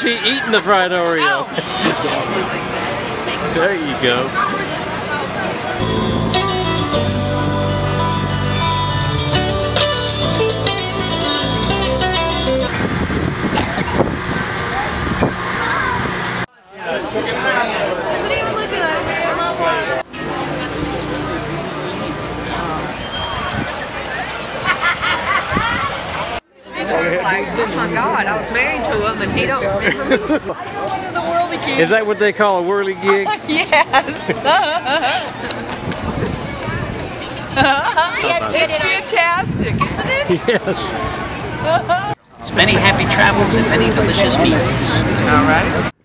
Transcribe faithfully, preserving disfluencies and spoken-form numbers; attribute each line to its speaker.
Speaker 1: she eating the fried Oreo.
Speaker 2: Oh.
Speaker 1: There you go.
Speaker 2: Doesn't even look good.
Speaker 3: Like, oh my God, I was married to him and he don't remember me.
Speaker 2: The whirligig.
Speaker 1: Is that what they call a whirligig?
Speaker 2: Yes. It's fantastic, isn't it?
Speaker 1: Yes.
Speaker 4: Many happy travels and many delicious meals.
Speaker 2: All right.